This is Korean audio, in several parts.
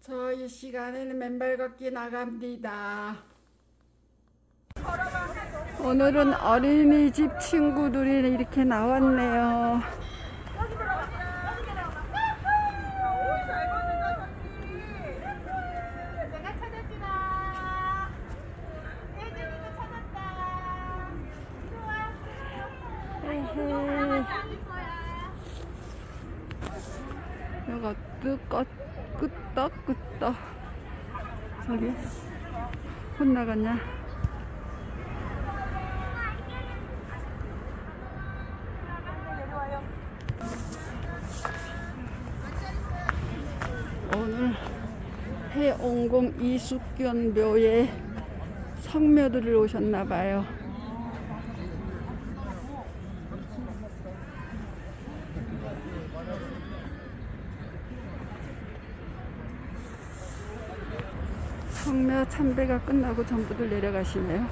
저 이 시간에는 맨발 걷기 나갑니다. 오늘은 어린이집 친구들이 이렇게 나왔네요. 내가 찾았지다. 혜진이도 찾았다. 좋아. 헤헤. 여가 끄떡 저기 혼나갔냐? 오늘 해옹공 이숙견 묘에 성묘들을 오셨나봐요. 성묘 참배가 끝나고 전부들 내려가시네요.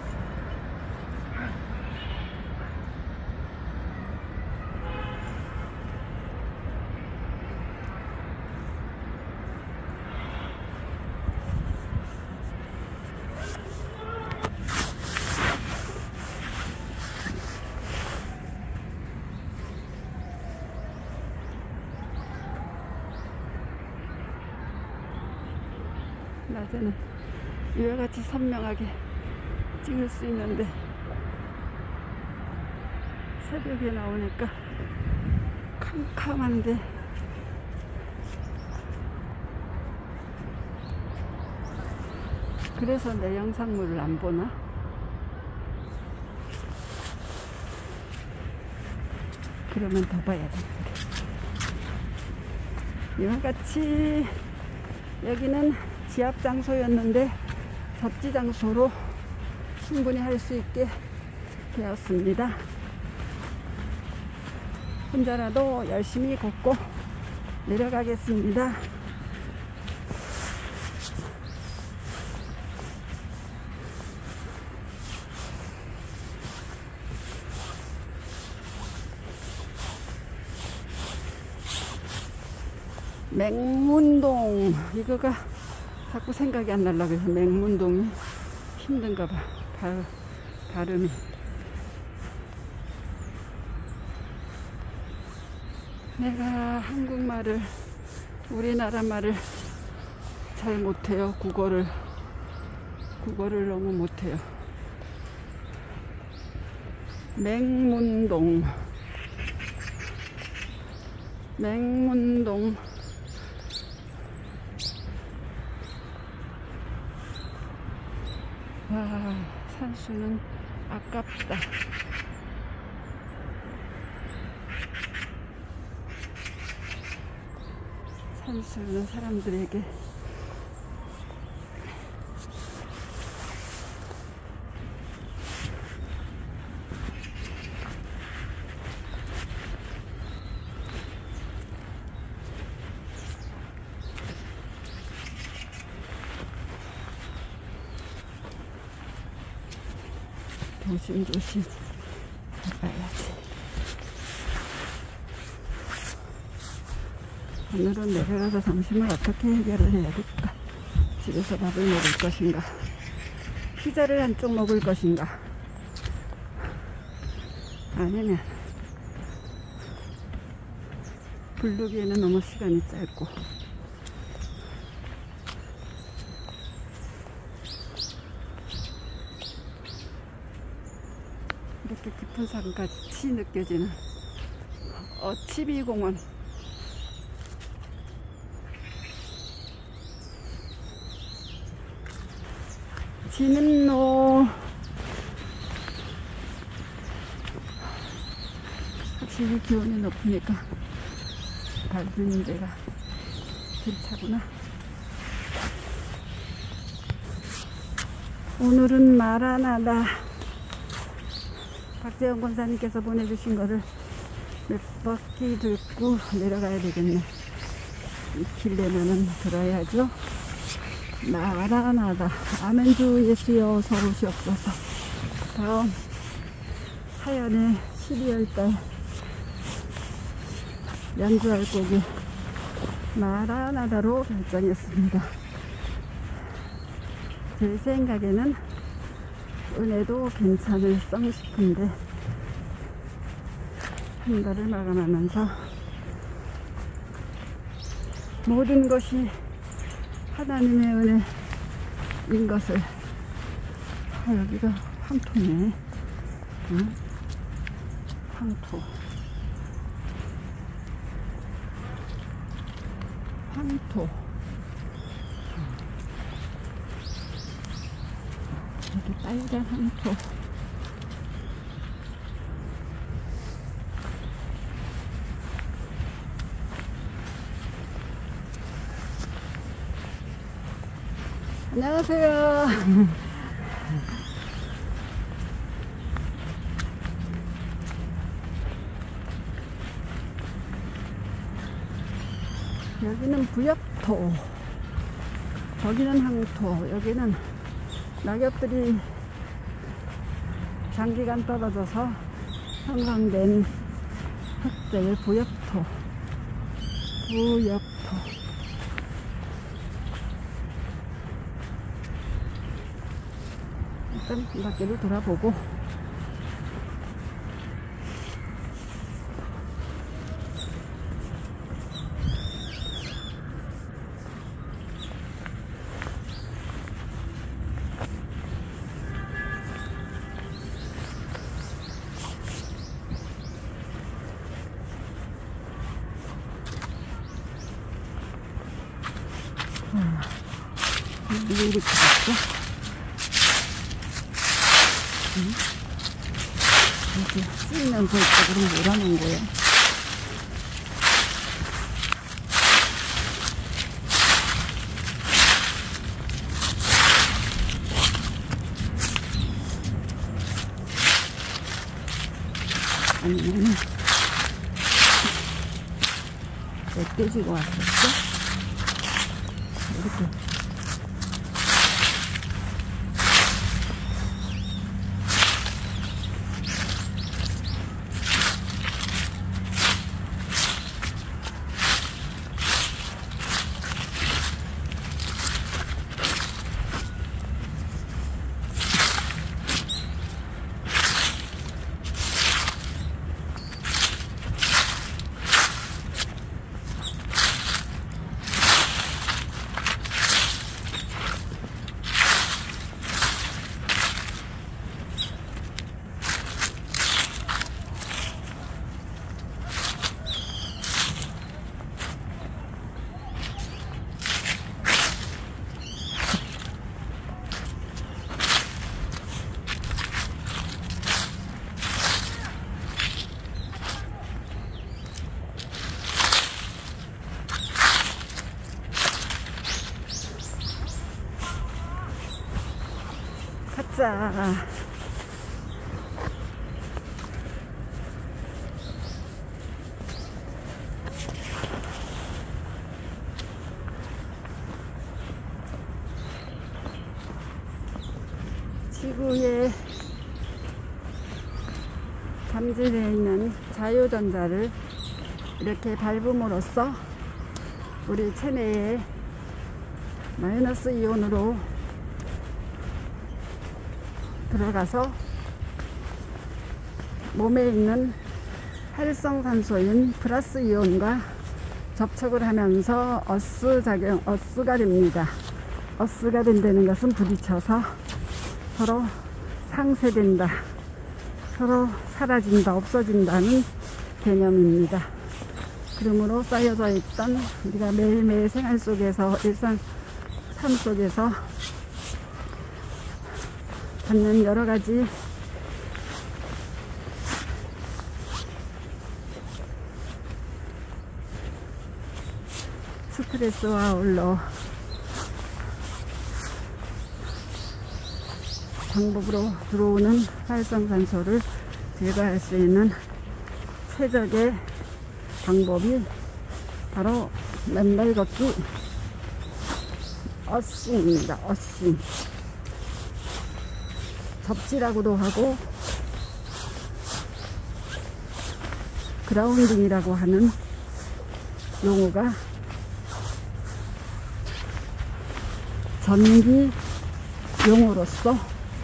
낮에는 이와 같이 선명하게 찍을 수 있는데 새벽에 나오니까 캄캄한데 그래서 내 영상물을 안 보나? 그러면 더 봐야 되는데 이와 같이 여기는 지압 장소였는데 접지 장소로 충분히 할 수 있게 되었습니다. 혼자라도 열심히 걷고 내려가겠습니다. 맹문동 이거가 자꾸 생각이 안 나려고 해서 맹문동이 힘든가 봐. 발음이. 내가 한국말을 우리나라 말을 잘 못해요. 국어를 너무 못해요. 맹문동 와, 산수는 아깝다. 산수는 사람들에게 조심조심 가봐야지. 오늘은 내려가서 점심을 어떻게 해결을 해야 될까? 집에서 밥을 먹을 것인가? 피자를 한쪽 먹을 것인가? 아니면 부르기에는 너무 시간이 짧고 이렇게 깊은 산같이 느껴지는 어치비공원. 지는로 확실히 기온이 높으니까 밟는 데가 괜찮구나. 오늘은 마라나다. 박재영 권사님께서 보내주신 거를 몇 바퀴 듣고 내려가야 되겠네. 이 길 내면은 들어야죠. 마라나다. 아멘 주 예수여 어서 오시옵소서. 다음 하연의 12월달 연주할 곡이 마라나다로 결정했습니다. 제 생각에는 은혜도 괜찮을성 싶은데 한 달을 마감하면서 모든 것이 하나님의 은혜인 것을 여기가 황토네. 응? 황토. 여기 빨간 황토. 안녕하세요. 여기는 부엽토, 저기는 항토. 여기는 낙엽들이 장기간 떨어져서 형성된 흙들. 부엽토. 일단 바퀴를 돌아보고 이게 이렇게 됐어? 이렇게 쓰이면서 이쪽으로 몰아놓은 거예요. 아니면 멧돼지가 왔었어? 이렇게. 가자. 지구에 잠재되어 있는 자유전자를 이렇게 밟음으로써 우리 체내에 마이너스 이온으로 들어가서 몸에 있는 활성산소인 플러스 이온과 접촉을 하면서 어스가 됩니다. 어스가 된다는 것은 부딪혀서 서로 상쇄된다, 서로 사라진다, 없어진다는 개념입니다. 그러므로 쌓여져 있던 우리가 매일매일 생활 속에서, 일상 삶 속에서 받는 여러 가지 스트레스와 아울러 방법으로 들어오는 활성산소를 제거할 수 있는 최적의 방법이 바로 맨발 걷기 어싱입니다. 어싱. 접지라고도 하고 그라운딩이라고 하는 용어가 전기용으로서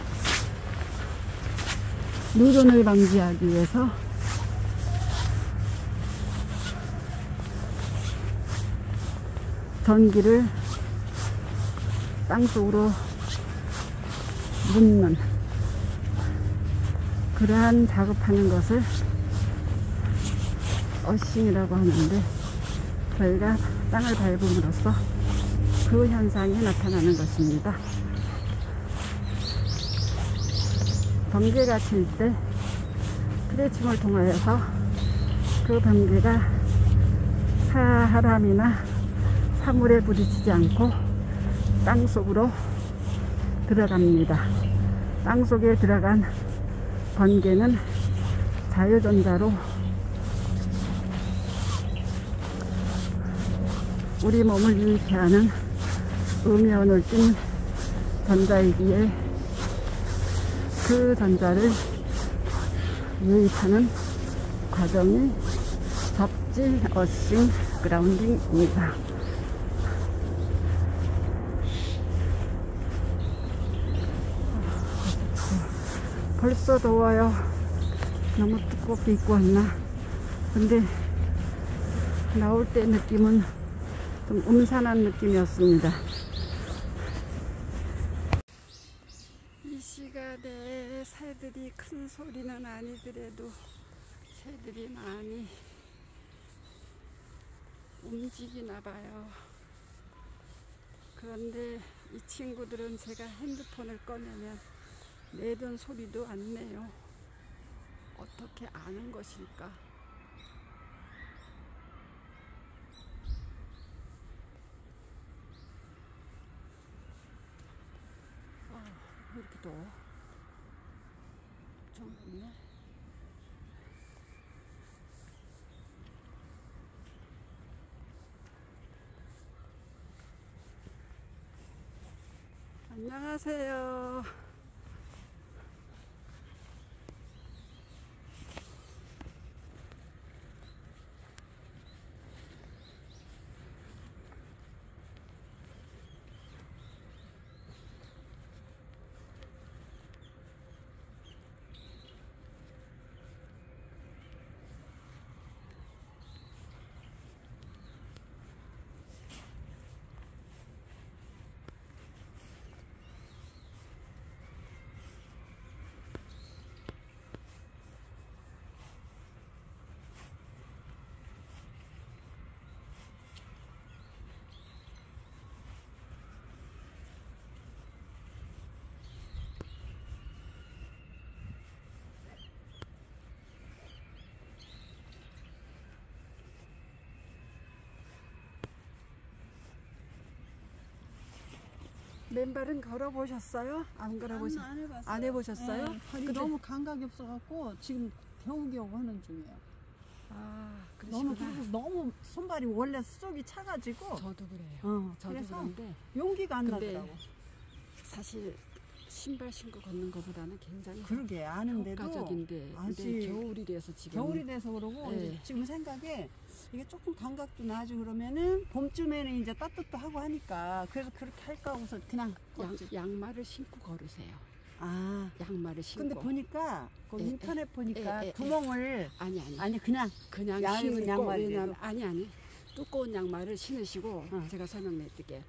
누전을 방지하기 위해서 전기를 땅속으로 묻는 그러한 작업하는 것을 어싱이라고 하는데, 저희가 땅을 밟음으로써 그 현상이 나타나는 것입니다. 번개가 칠 때 프레침을 통하여서 그 번개가 사람이나 사물에 부딪히지 않고 땅속으로 들어갑니다. 땅속에 들어간 번개는 자유전자로 우리 몸을 유익해 하는 음이온을 띤 전자이기에 그 전자를 유입하는 과정이 접지, 어싱, 그라운딩입니다. 벌써 더워요. 너무 두껍게 입고 왔나? 근데 나올 때 느낌은 좀 음산한 느낌이었습니다. 이 시간에 새들이 큰 소리는 아니더라도 새들이 많이 움직이나 봐요. 그런데 이 친구들은 제가 핸드폰을 꺼내면 내던 소리도 안 내요. 어떻게 아는 것일까? 왜 이렇게 더워? 엄청 덥네. 안녕하세요. 맨발은 걸어보셨어요? 안 걸어보셨어요? 안 해봤어요. 안 해보셨어요? 네, 근데 너무 감각이 없어갖고 지금 겨우겨우 하는 중이에요. 아, 너무 그러시구나. 그리고 너무 손발이 원래 수족이 차가지고 저도 그래요. 저도 그래서 그런데 용기가 안 근데 나더라고. 사실 신발 신고 걷는 것보다는 굉장히 그러게 아는데도 효과적인데, 근데 아직 겨울이 돼서 지금 겨울이 돼서 그러고 네. 이제 지금 생각에 이게 조금 감각도 나지 그러면은 봄쯤에는 이제 따뜻도 하고 하니까 그래서 그렇게 할까 하고서 그냥 걷지. 양말을 신고 걸으세요. 아 양말을 신고. 근데 보니까 그 예, 인터넷 보니까 예. 구멍을 아니 그냥 그냥 얇은 신고, 양말이라도. 왜냐면 아니 두꺼운 양말을 신으시고 제가 설명해 드릴게요.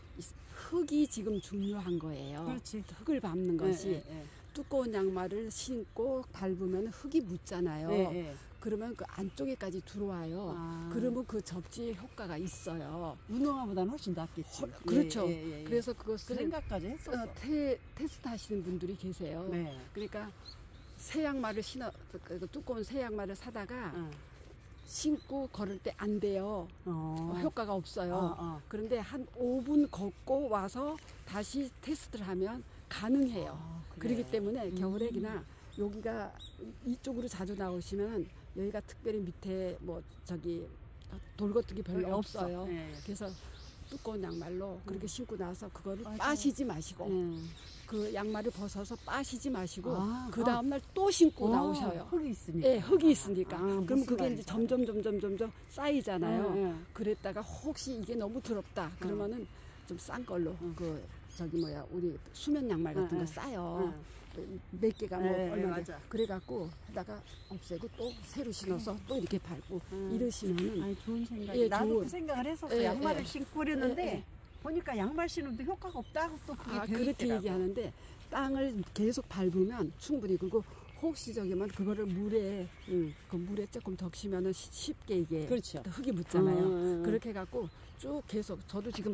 흙이 지금 중요한 거예요. 그렇지. 흙을 밟는 것이 예. 두꺼운 양말을 신고 밟으면 흙이 묻잖아요. 예. 그러면 그 안쪽에까지 들어와요. 아. 그러면 그 접지 효과가 있어요. 운동화보다는 훨씬 낫겠지. 그렇죠. 예. 그래서 그 그것을 생각까지 했었어. 테스트 하시는 분들이 계세요. 네. 그러니까 새 양말을 그 두꺼운 새 양말을 사다가 어. 신고 걸을 때 안 돼요. 효과가 없어요. 그런데 한 5분 걷고 와서 다시 테스트를 하면 가능해요. 그래. 그렇기 때문에 겨울에 그냥 여기가 이쪽으로 자주 나오시면 여기가 특별히 밑에 뭐 저기 돌거뜨기 별로 없어요. 예. 그래서 두꺼운 양말로 그렇게 신고 나서 그거를 빠시지 마시고 그 양말을 벗어서 빠시지 마시고 그 다음날 또 신고 나오셔요. 흙이 있으니까. 예, 흙이 있으니까. 그럼 무슨 그게 말인지 이제 점점 쌓이잖아요. 예. 그랬다가 혹시 이게 너무 더럽다 그러면은 좀 싼 걸로 그 저기 뭐야 우리 수면 양말 같은 거 싸요. 몇 개가 뭐 얼마 맞아. 그래갖고 하다가 없애고 또 새로 신어서 또 이렇게 밟고 이러시면은 아니, 좋은 생각이. 예, 나도 좋은. 그 생각을 했었어. 예, 양말을 예. 신고 그랬는데 예, 예. 보니까 양말 신어도 효과가 없다고 또 그게 그렇게 되어있더라고. 얘기하는데 땅을 계속 밟으면 충분히 그리고 혹시 저기만 그거를 물에 그 물에 조금 덕시면은 쉽게 이게 그렇죠. 흙이 묻잖아요. 그렇게 해갖고 쭉 계속 저도 지금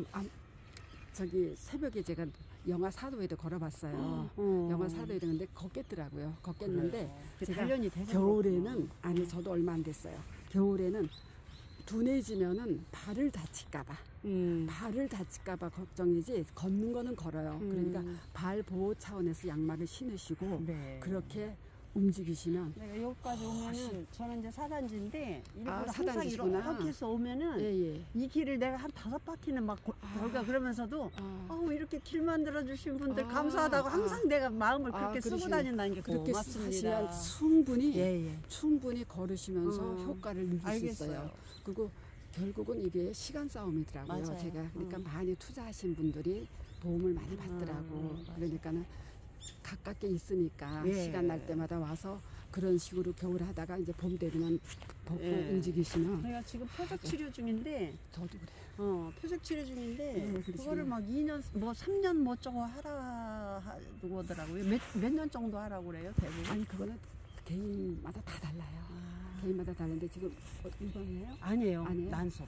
저기 새벽에 제가 영하 4도에도 걸어봤어요. 영하 4도에 근데 걷겠더라고요. 걷겠는데 제가 단련이 돼서 겨울에는 아니 저도 얼마 안 됐어요. 겨울에는 둔해지면은 발을 다칠까봐 발을 다칠까봐 걱정이지 걷는 거는 걸어요. 그러니까 발 보호 차원에서 양말을 신으시고 네. 그렇게 움직이시면 내가 여기까지 오면은 저는 이제 사단지인데 일부러 항상 사단지시구나. 이렇게 해서 오면은 예. 이 길을 내가 한 5바퀴는 막 돌가 그러면서도 이렇게 길 만들어 주신 분들 감사하다고 항상 내가 마음을 그렇게 쓰고 다닌다는 게 그렇게 고맙습니다. 하시면 충분히 걸으시면서 효과를 느낄 알겠어요. 수 있어요. 그리고 결국은 이게 시간 싸움이더라고요. 맞아요. 제가 그러니까 많이 투자하신 분들이 도움을 많이 받더라고. 그러니까는 가깝게 있으니까 시간 날 때마다 와서 그런 식으로 겨울 하다가 이제 봄 되면 벗고 움직이시면 내가 지금 표적 치료 중인데 저도 그래요. 표적 치료 중인데 그거를 막 2년 뭐 3년 뭐 저거 하라고 하더라고요. 몇 년 정도 하라고 그래요, 대부분? 아니 그거는 개인마다 다 달라요. 개인마다 다른데 지금 이번이에요? 아니에요. 난소.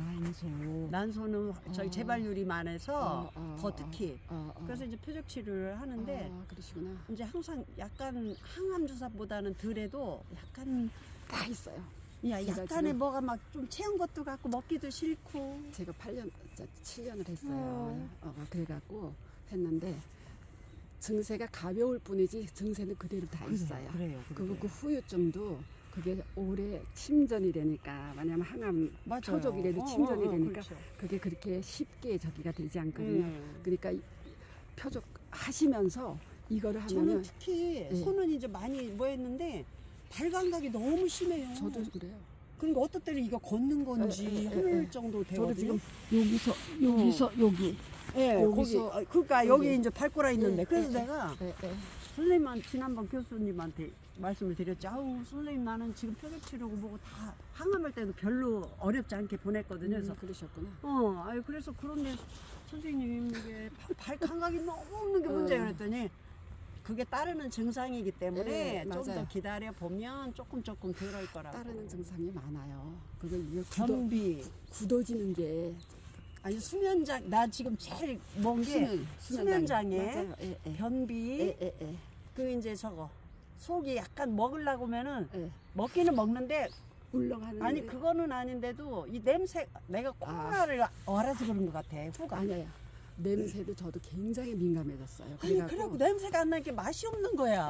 난소는 저희 재발률이 많아서 더 특히. 그래서 이제 표적 치료를 하는데 그러시구나. 이제 항상 약간 항암 주사보다는 덜해도 약간 다 있어요. 약간의 뭐가 막 좀 채운 것도 같고 먹기도 싫고. 제가 7년을 했어요. 그래갖고 했는데 증세가 가벼울 뿐이지 증세는 그대로 다 있어요. 그래요. 그리고 그 후유증도 그게 오래 침전이 되니까 왜냐면 항암 표적이라도 침전이 되니까 그렇죠. 그게 그렇게 쉽게 저기가 되지 않거든요. 그러니까 표적 하시면서 이거를 하면은 저는 특히 손은 이제 많이 뭐 했는데 발 감각이 너무 심해요. 저도 그래요. 그러니까 어떨 때는 이거 걷는 건지 할 정도 되거든요. 저도 지금 여기서 여기 거기서 그러니까 여기 이제 발꼬라 있는데 그래서 내가 선생님한테 지난번 교수님한테 말씀을 드렸죠. 선생님 나는 지금 표적 치료고 뭐고 다 항암할 때도 별로 어렵지 않게 보냈거든요. 그래서 그러셨구나. 그래서 그런데 선생님 이게 발 감각이 너무 없는 게 문제예요. 그랬더니 그게 따르는 증상이기 때문에 좀 더 기다려 보면 조금 덜할 거라고. 따르는 증상이 많아요. 그거 변비, 굳어지는 게 아니 수면장 나 지금 제일 먼 게 수면장애, 변비, 그 이제 저거 속이 약간 먹으려고 하면은 먹기는 먹는데 울렁하는. 아니 그거는 아닌데도 이 냄새 내가 코로나를 알아서 그런 것 같아. 후가 아니에요. 냄새도 저도 굉장히 민감해졌어요. 그래갖고 냄새가 안 나니까 맛이 없는 거야.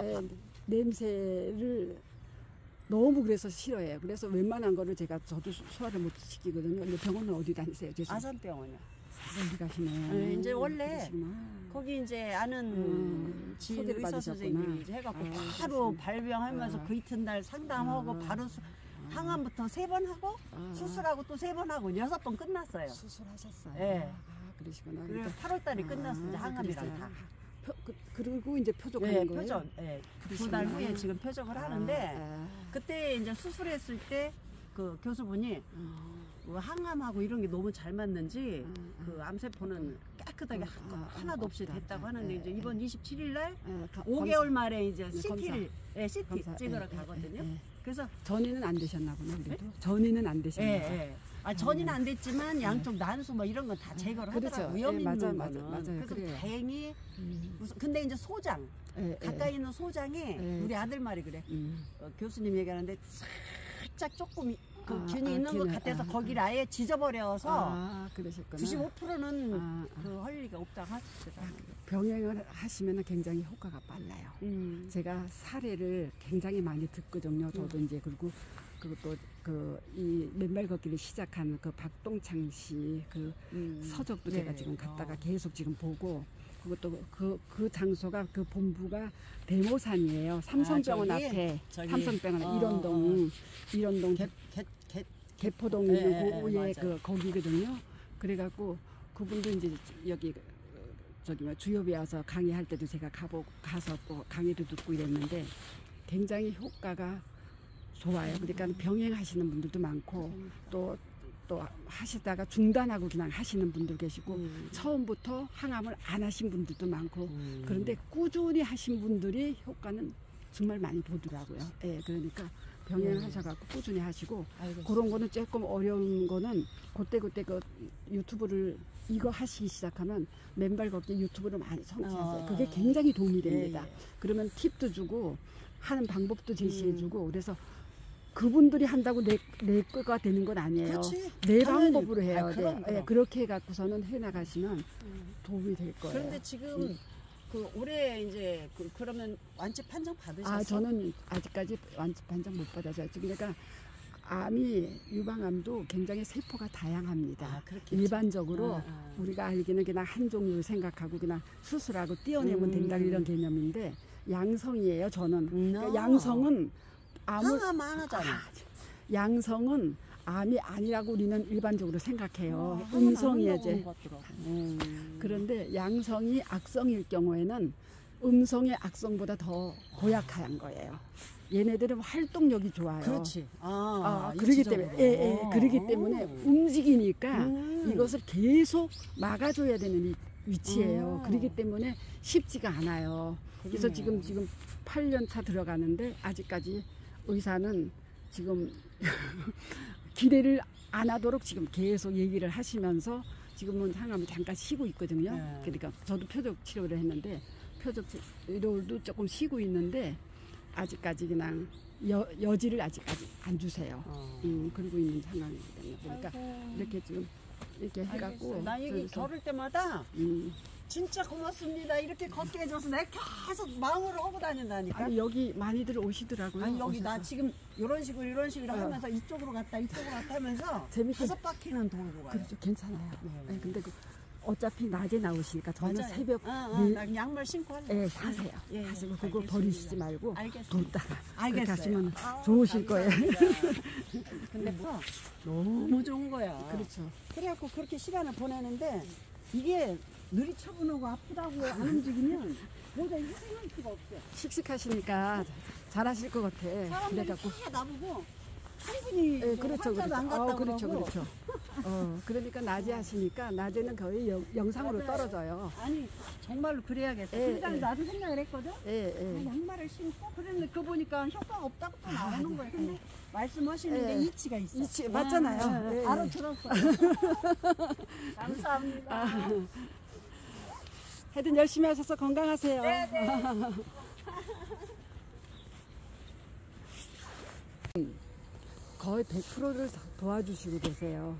냄새를 너무 그래서 싫어해요. 그래서 웬만한 거를 저도 소화를 못 시키거든요. 근데 병원은 어디 다니세요? 아산병원이요. 어디 가시네. 이제 원래 그러시구나. 거기 이제 아는 지인 의사 선생님이 이제 해갖고 바로 발병하면서 그 이튿날 상담하고 바로 항암부터 3번 하고 수술하고 또 3번 하고 6번 끝났어요. 수술하셨어요. 네. 그러시구나. 그래서 8월달에 끝났어. 이제 항암이랑 다. 그리고 이제 표적하는 거예요? 표적. 2달 후에 지금 표적을 하는데 그때 이제 수술했을 때 그 교수분이 뭐 항암하고 이런 게 너무 잘 맞는지 그 암세포는 깨끗하게 하나도 없이 됐다고 하는데 이제 이번 27일 날 5개월 만에 이제 CT를 CT 찍으러 가거든요. 그래서 전이는 안 되셨나 보네. 그래도 전이는 안 되셨나 봐요. 전이는 안 됐지만 양쪽 난수 뭐 이런 건 다 제거를 하더라고요. 위험 있는 거는. 맞아요. 그래서 그래요. 다행히 근데 이제 소장 가까이 있는 소장에 우리 아들 말이 그래. 교수님 얘기하는데 살짝 조금 그 균이 있는 것 같아서 거기를 아예 지져버려서 95%는 그 할 리가 없다고 하시더라고요. 병행을 하시면 굉장히 효과가 빨라요. 제가 사례를 굉장히 많이 듣거든요. 저도 이제 그리고 또 이 맨발 걷기를 시작한 그 박동창 씨 그 서적도 제가 지금 갔다가 계속 지금 보고 그것도 그 장소가 그 본부가 대모산이에요. 삼성병원 앞에 삼성병원 일원동 개포동 있는 그 거기거든요. 그래갖고 그분도 이제 여기 저기 뭐 주요비에 와서 강의할 때도 제가 가서 또 강의도 듣고 이랬는데 굉장히 효과가 좋아요. 그러니까 병행하시는 분들도 많고 또 하시다가 중단하고 그냥 하시는 분들 계시고 처음부터 항암을 안 하신 분들도 많고 그런데 꾸준히 하신 분들이 효과는 정말 많이 보더라고요. 예, 그러니까 병행하셔갖고 꾸준히 하시고 그런 거는 조금 어려운 거는 그때 그 유튜브를 이거 하시기 시작하면 맨발 걷기 유튜브를 많이 청취하세요. 그게 굉장히 도움이 됩니다. 그러면 팁도 주고 하는 방법도 제시해주고 그래서 그분들이 한다고 내 거가 되는 건 아니에요. 그렇지. 내 당연히. 방법으로 해야 돼요. 그럼. 예, 그렇게 해갖고서는 해나가시면 도움이 될 거예요. 그런데 지금 그 올해 이제 그러면 완치 판정 받으셨어요? 아, 저는 아직까지 완치 판정 못 받아서 그러니까 암이 유방암도 굉장히 세포가 다양합니다. 아, 일반적으로 우리가 알기는 그냥 한 종류를 생각하고 그냥 수술하고 떼어내면 된다 이런 개념인데 양성이에요. 저는 그러니까 양성은 항암 안 하잖아. 양성은 암이 아니라고 우리는 일반적으로 생각해요. 음성이지. 그런데 양성이 악성일 경우에는 음성의 악성보다 더 고약한 거예요. 얘네들은 활동력이 좋아요. 그렇지. 그러기 때문에 그러기 때문에 움직이니까 이것을 계속 막아줘야 되는 위치예요. 그렇기 때문에 쉽지가 않아요. 그래서 지금 8년 차 들어가는데 아직까지 의사는 지금 기대를 안 하도록 지금 계속 얘기를 하시면서 지금은 항암을 잠깐 쉬고 있거든요. 그러니까 저도 표적 치료를 했는데 표적 치료도 조금 쉬고 있는데 아직까지 그냥 여지를 아직까지 안 주세요. 그러고 있는 상황이기 때문에 그러니까 이렇게 지금 이렇게 해갖고 나 여기 걸을 때마다 진짜 고맙습니다. 이렇게 걷게 해줘서 내가 계속 마음으로 하고 다닌다니까. 아니 여기 많이들 오시더라고요. 아니 여기 나 오셔서. 지금 이런 식으로 하면서 이쪽으로 갔다 하면서 재밌게 5바퀴는 돌고 가요. 그렇죠. 괜찮아요. 네, 근데 어차피 낮에 나오시니까 저는 맞아요. 새벽 나 양말 신고 할래. 사세요. 예, 하시고 그거 알겠습니다. 버리시지 말고 알겠습니다. 뒀다가 그렇게 알겠어요. 하시면 좋으실 거예요. 근데 너무 좋은 거야. 그렇죠. 그래갖고 그렇게 시간을 보내는데 이게 느리 쳐보고 아프다고 안 움직이면 내가 희생할 수가 없어. 씩씩하시니까 잘하실 것 같아. 사람들이 그래갖고 다 나보고 충분히 그렇죠, 환자도 안 갔다고 그렇죠, 그러고. 그렇죠. 그러니까 낮에 하시니까 낮에는 거의 영상으로 맞아요. 떨어져요. 아니 정말로 그래야겠다. 예, 그러니까 예. 나도 생각을 했거든. 예. 양말을 신고 그랬는데 그거 보니까 효과가 없다고 또 나오는 거예요. 근데 말씀하시는데 예. 이치가 있어. 이치 맞잖아요. 예. 바로 들었어요. 감사합니다. 하여튼 열심히 하셔서 건강하세요. 거의 100%를 도와주시고 계세요.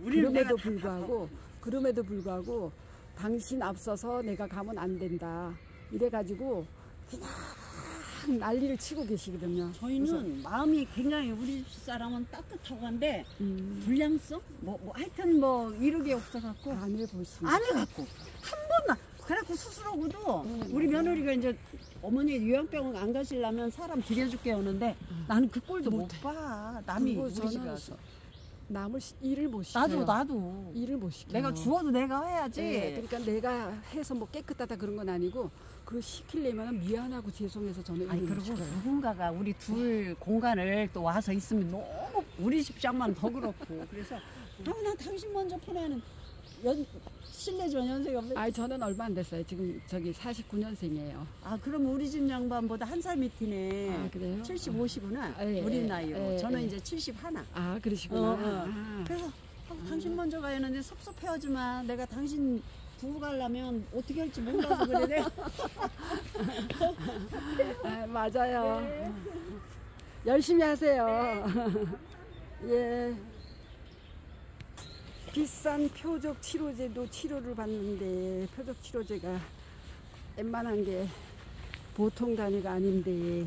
그럼에도 불구하고 당신 앞서서 내가 가면 안 된다. 이래가지고 그냥 난리를 치고 계시거든요. 저희는 마음이 굉장히 우리 사람은 따뜻하고 한데 불량성? 하여튼 이런 게 없어갖고 안 해보시면 안 해갖고 한 번만 그래갖고 수술하고도 우리 며느리가 이제 어머니 요양병원 안 가시려면 사람 들여줄게 하는데 나는 그 꼴도 못 봐. 남이 우리 집에 와서. 남을 일을 못 시켜요. 나도 일을 못 시켜요. 내가 주워도 내가 해야지. 그러니까 내가 해서 깨끗하다 그런 건 아니고 그거 시키려면 미안하고 죄송해서 저는 아니 일을 못 그리고 시켜요. 누군가가 우리 둘 공간을 또 와서 있으면 너무 우리 집장만 더 그렇고 그래서 난 당신 먼저 보내는 실례지만 연세가 없어요. 아니 저는 얼마 안 됐어요. 지금 저기 49년생이에요. 그럼 우리 집 양반보다 한 살 밑이네. 그래요? 75시구나. 예, 우리 나이로. 저는 예. 이제 71. 그러시구나. 그래서 당신 먼저 가야 하는데 섭섭해하지만 내가 당신 두고 가려면 어떻게 할지 몰라서 그래. 내가. 맞아요. 네. 열심히 하세요. 예. 비싼 표적 치료제도 치료를 받는데 표적 치료제가 웬만한 게 보통 단위가 아닌데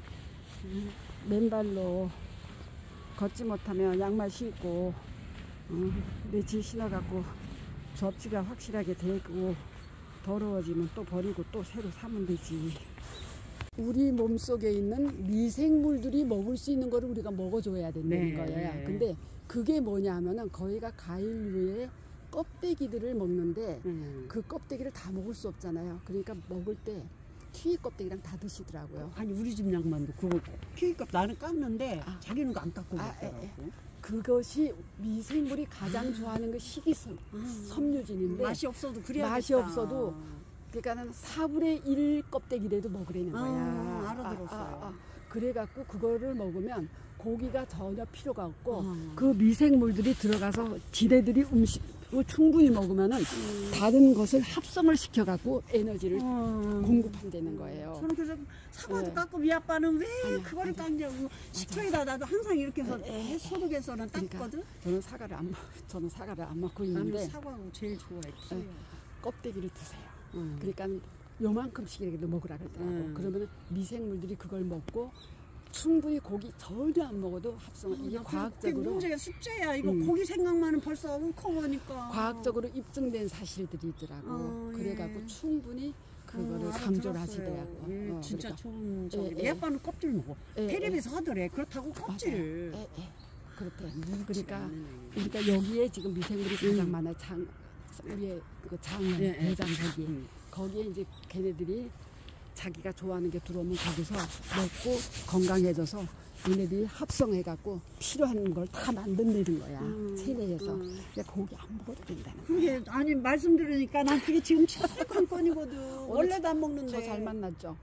맨발로 걷지 못하면 양말 신고 며칠 신어갖고 접지가 확실하게 되고 더러워지면 또 버리고 또 새로 사면 되지. 우리 몸속에 있는 미생물들이 먹을 수 있는 거를 우리가 먹어줘야 된다는 거예요. 근데 그게 뭐냐 하면은 거기가 과일류에 껍데기들을 먹는데 그 껍데기를 다 먹을 수 없잖아요. 그러니까 먹을 때 키위 껍데기랑 다 드시더라고요. 아니 우리 집 양반도 그거 키위값 나는 깎는데 자기는 거 안 깎고 먹더라고. 그것이 미생물이 가장 좋아하는 그 식이섬, 섬유진인데 맛이 없어도 그래야겠다. 맛이 없어도 그러니까는 4분의 1 껍데기라도 먹으라는 거야. 알아들었어요. 그래갖고 그거를 먹으면 고기가 전혀 필요가 없고 그 미생물들이 들어가서 지네들이 음식을 충분히 먹으면은 다른 것을 합성을 시켜갖고 에너지를 공급한다는 거예요. 저는 그래서 사과도 깎고 미 아빠는 왜 그거를 깎냐고 식초에다 나도 항상 이렇게 해서 소독해서는 닦거든. 저는 사과를 안 먹고 있는데 나는 사과가 제일 좋아해. 껍데기를 드세요. 그러니까 요만큼씩이라도 먹으라 그러더라고. 그러면 미생물들이 그걸 먹고 충분히 고기 전혀 안 먹어도 합성. 이게 과학적으로 문제가 숙제야. 이거 고기 생각만은 벌써 울컥하니까. 과학적으로 입증된 사실들이 있더라고. 그래갖고 충분히 그거를 강조를 하시더라고. 진짜 그러니까. 좋은 저기. 내 아빠는 껍질 먹어. 텔레비에서 하더래. 그렇다고 껍질을. 그렇대. 그러니까 우리가 여기에 지금 미생물이 가장 많아요. 우리의 그 장염, 대장 거기에 이제 걔네들이 자기가 좋아하는 게 들어오면 거기서 먹고 건강해져서 얘네들이 합성해갖고 필요한 걸 다 만든다는 거야. 체내에서. 그러니까 고기 안 먹어도 된다는 거야. 그게 아니 말씀 들으니까 난 그게 지금 최고 관건이거든. 원래도 안 먹는데. 저 잘 만났죠.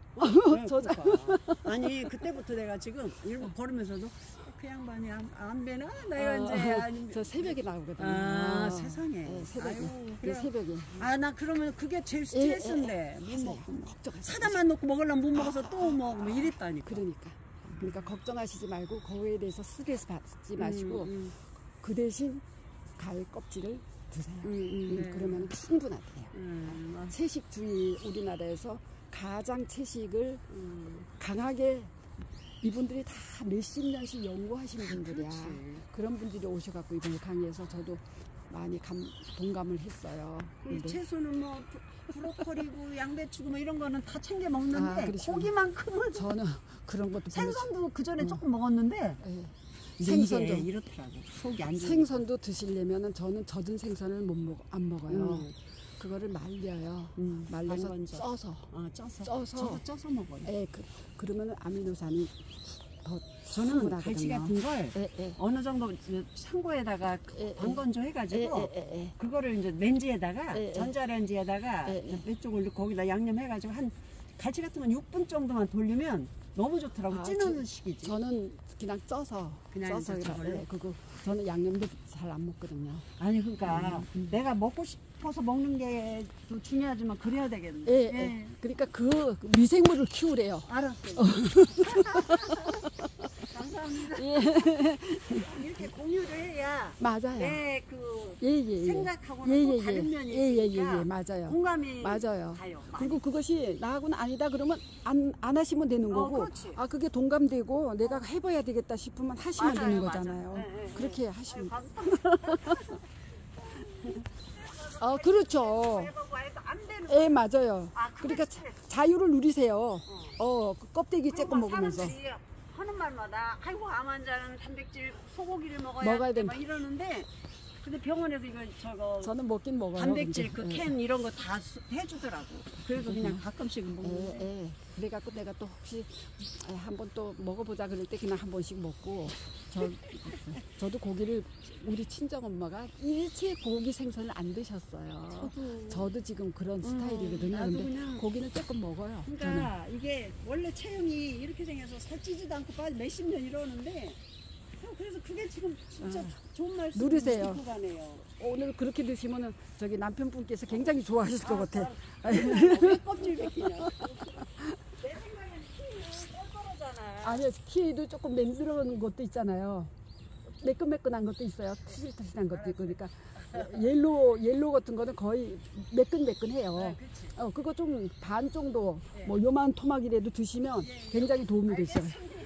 아니 그때부터 내가 지금 일본 걸으면서도 그 양반이 안 배나? 내가 이제 저 새벽에 나오거든요. 세상에. 새벽에. 아유, 그래. 새벽에. 나 그러면 그게 제일 스트레스인데 못 먹고 걱정하지 사다만 놓고 먹으려면 못 먹어서 또 먹고 뭐 이랬다니까. 그러니까 걱정하시지 말고 거기에 대해서 스트레스 받지 마시고 그 대신 가위 껍질을 드세요. 그러면 충분하대요. 채식주의 우리나라에서 가장 채식을 강하게 이분들이 다 몇십 년씩 연구하신 분들이야. 그런 분들이 오셔갖고 이번에 강의해서 저도 많이 동감을 했어요. 채소는 뭐 브로콜리고 양배추고 뭐 이런 거는 다 챙겨 먹는데 고기만큼은 저는 그런 것도 생선도 그 전에 조금 먹었는데 생선도 이렇더라고. 속이 안 좋아. 생선도 드시려면은 저는 젖은 생선을 안 먹어요. 그거를 말려요. 말려서 쪄서. 저도 쪄서 먹어요. 그러면 아미노산이 더 저는 갈치 같은 걸 어느 정도 창고에다가 방건조 해가지고 그거를 이제 렌즈에다가 전자렌즈에다가 이쪽을 거기다 양념해가지고 한 갈치 같은 건 6분 정도만 돌리면 너무 좋더라고. 찌는 식이지. 저는 그냥 쪄서 그거 저는 양념도 잘 안 먹거든요. 아니 그러니까 내가 먹고 싶어서 먹는 게 또 중요하지만 그래야 되겠네. 그러니까 그 미생물을 키우래요. 알았어요. 감사합니다. 이렇게 공유를 해야 맞아요. 생각하고는 또 다른 면이 있으니까 맞아요. 공감이 가요. 그리고 많이. 그것이 나하고는 아니다 그러면 안 하시면 되는 거고 그게 동감되고 내가 해봐야 되겠다 싶으면 하시면 되는 거잖아요. 그렇게 하시면 그렇죠. 맞아요. 그러니까 자유를 누리세요. 그 껍데기 쬐끔 먹으면서. 하는 말마다 아이고 암 환자는 단백질 소고기를 먹어야 된다 이러는데 근데 병원에서 저는 먹긴 먹어요. 단백질 그 캔 이런 거 다 해주더라고. 그래서 그냥 가끔씩은 먹는데. 그래갖고 내가 또 혹시 한번 또 먹어보자 그럴 때 그냥 한 번씩 먹고 저도 고기를 우리 친정 엄마가 일체 고기 생선을 안 드셨어요. 저도 지금 그런 스타일이거든요. 근데 고기는 조금 먹어요. 그러니까 저는. 이게 원래 체형이 이렇게 생겨서 살찌지도 않고 몇십 년 이러는데 그래서 그게 지금 진짜 좋은 말씀 누리세요. 오늘 그렇게 드시면은 저기 남편분께서 굉장히 좋아하실 것 같아. 왜 껍질 벗기냐. 내 생각에는 키위는 뻘뻘하잖아. 아니요, 키위도 조금 맨들어온 것도 있잖아요. 매끈매끈한 것도 있어요. 터실터실한 것도 있고. 그러니까 옐로우 같은 거는 거의 매끈매끈해요. 그거 좀 반 정도 뭐 요만 토막이라도 드시면 굉장히 도움이 되셔요.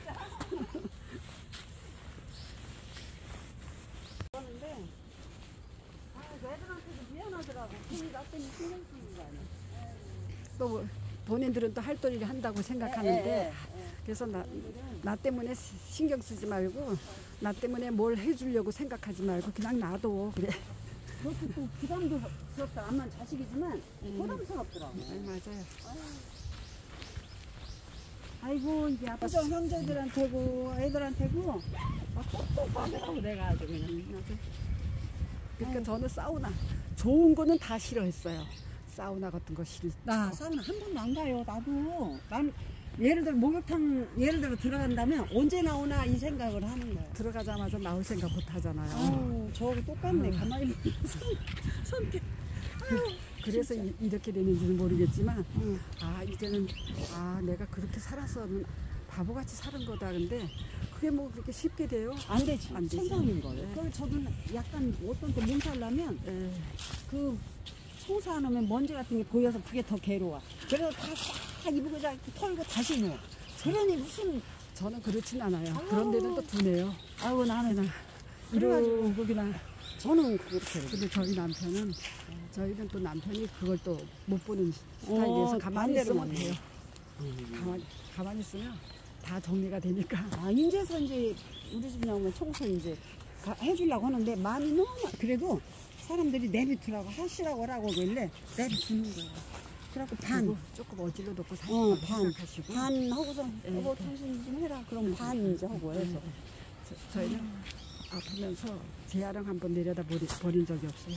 또 본인들은 또 할도리를 한다고 생각하는데 그래서 나 때문에 신경 쓰지 말고 나 때문에 뭘 해주려고 생각하지 말고 그냥 놔둬. 그래. 그것도 또 부담스럽다. 암만 자식이지만 부담스럽더라고. 맞아요. 아이고 이제 아빠도 형제들한테고 애들한테고 똑똑하더라고 내가 아주 그냥. 그러니까 저는 사우나 좋은 거는 다 싫어했어요. 사우나 같은 거 싫. 나 사우나 한 번도 안 가요. 나도 난 예를 들어 목욕탕 예를 들어 들어간다면 언제 나오나 이 생각을 하는 거야. 들어가자마자 나올 생각 못 하잖아요. 아우 저하고 똑같네. 가만히 손 그래서 이렇게 되는지는 모르겠지만 응. 아 이제는 아 내가 그렇게 살아서는 바보같이 사는 거다. 근데 그게 뭐 그렇게 쉽게 돼요? 안 되지. 안 되지. 천상인 거예요. 네. 그래서 저도 약간 어떤 때 몸살 나면 그 청소 안 하면 먼지 같은 게 보여서 그게 더 괴로워. 그래서 다 입고 자 털고 다시 누워. 그러니 무슨 저는 그렇진 않아요. 아우. 그런데도 또 두네요. 아이고 나는 이러고 그냥. 저는 그렇게 근데 저희 남편은 저희는 또 남편이 그걸 또 못 보는 스타일이어서 가만히 반대로 있으면 돼요. 가만히 있으면 다 정리가 되니까. 아 인제서 이제 우리 집 나오면 청소 이제 해주려고 하는데 많이 너무 그래도 사람들이 내비두라고 하시라고 하라고 그러길래 내비두는 거야. 그래갖고 그리고 조금 어질러 놓고 반 생각하시고 하고서 여보 당신 좀 해라. 그럼 반 이제 하고 해서 저희는 아프면서 재활용 한번 내려다 버린 적이 없어요.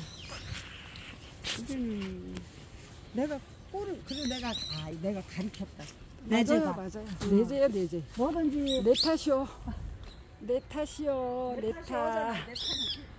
이제는 내가 꼴을 그래 내가 가르쳤다. 맞아요, 맞아요. 내재요, 내재. 뭐든지 내 탓이요. 내 탓이요, 내 탓. 내 탓은